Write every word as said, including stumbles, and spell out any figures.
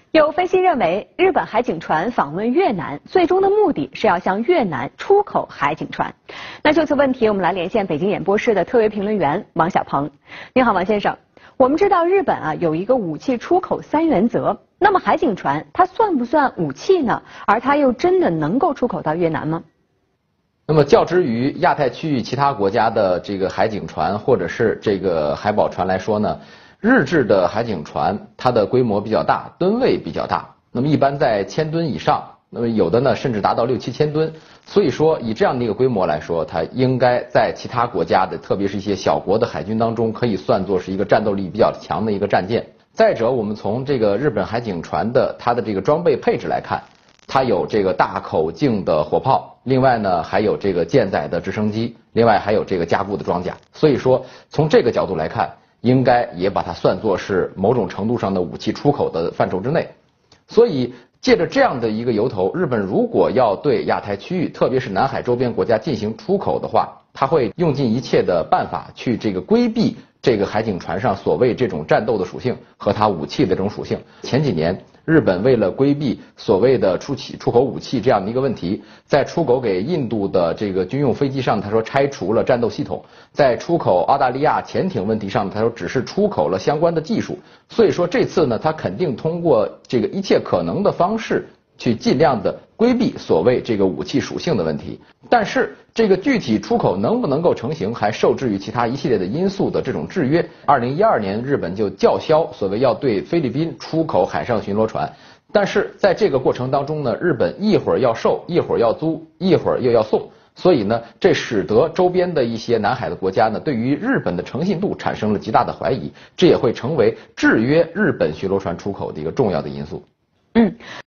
有分析认为，日本海警船访问越南，最终的目的是要向越南出口海警船。那就此问题，我们来连线北京演播室的特约评论员王小鹏。你好，王先生。我们知道日本啊有一个武器出口三原则，那么海警船它算不算武器呢？而它又真的能够出口到越南吗？ 那么较之于亚太区域其他国家的这个海警船或者是这个海保船来说呢，日制的海警船它的规模比较大，吨位比较大，那么一般在千吨以上，那么有的呢甚至达到六七千吨。所以说以这样的一个规模来说，它应该在其他国家的特别是一些小国的海军当中可以算作是一个战斗力比较强的一个战舰。再者，我们从这个日本海警船的它的这个装备配置来看，它有这个大口径的火炮，另外呢还有这个舰载的直升机，另外还有这个加固的装甲。所以说从这个角度来看，应该也把它算作是某种程度上的武器出口的范畴之内。所以借着这样的一个由头，日本如果要对亚太区域，特别是南海周边国家进行出口的话，它会用尽一切的办法去这个规避这个海警船上所谓这种战斗的属性和它武器的这种属性。前几年日本为了规避所谓的出起出口武器这样的一个问题，在出口给印度的这个军用飞机上，他说拆除了战斗系统；在出口澳大利亚潜艇问题上，他说只是出口了相关的技术。所以说这次呢，他肯定通过这个一切可能的方式去尽量的规避所谓这个武器属性的问题。但是这个具体出口能不能够成型，还受制于其他一系列的因素的这种制约。二零一二年日本就叫嚣所谓要对菲律宾出口海上巡逻船，但是在这个过程当中呢，日本一会儿要售，一会儿要租，一会儿又要送，所以呢，这使得周边的一些南海的国家呢，对于日本的诚信度产生了极大的怀疑，这也会成为制约日本巡逻船出口的一个重要的因素。 嗯。